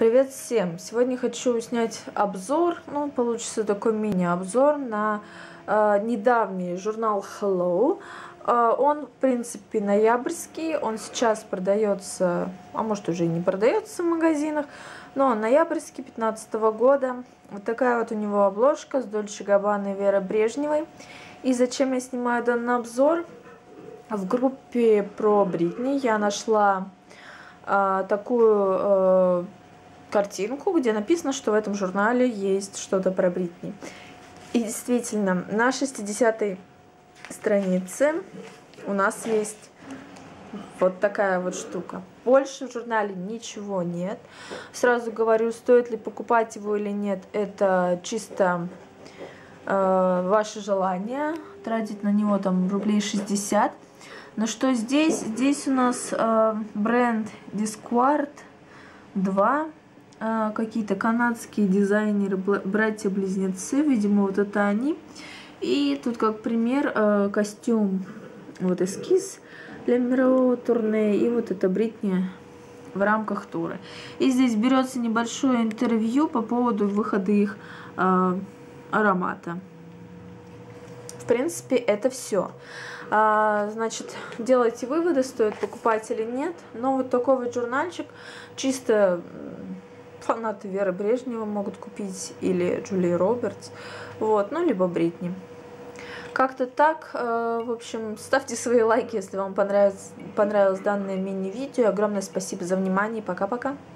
Привет всем! Сегодня хочу снять обзор, получится такой мини-обзор на недавний журнал Hello. Он, в принципе, ноябрьский, он сейчас продается, а может уже и не продается в магазинах, но он ноябрьский 2015 года. Вот такая вот у него обложка с Дольче Габбана и Верой Брежневой. И зачем я снимаю данный обзор? В группе про Бритни я нашла такую картинку, где написано, что в этом журнале есть что-то про Бритни. И действительно, на 60-й странице у нас есть вот такая вот штука. Больше в журнале ничего нет. Сразу говорю, стоит ли покупать его или нет, это чисто ваше желание. Тратить на него там рублей 60. Но что здесь? Здесь у нас бренд Discord 2. Какие-то канадские дизайнеры, братья-близнецы, видимо, вот это они. И тут как пример костюм, вот эскиз для мирового турне, и вот это Бритни в рамках тура. И здесь берется небольшое интервью по поводу выхода их аромата. В принципе, это все. Значит, делайте выводы, стоит покупать или нет. Но вот такой вот журнальчик чисто фанаты Веры Брежневой могут купить, или Джулии Робертс, вот, ну, либо Бритни. Как-то так. В общем, ставьте свои лайки, если вам понравилось данное мини-видео. Огромное спасибо за внимание. Пока-пока.